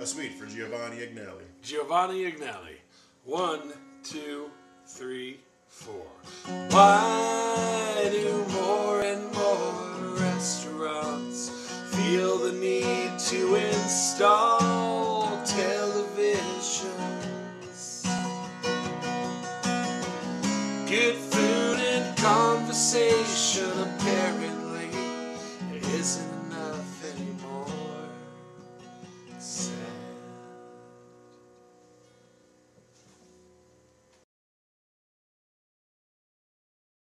A suite for GiovanniAgnelli. GiovanniAgnelli. 1, 2, 3, 4. Why do more and more restaurants feel the need to install televisions? Good food and conversation apparently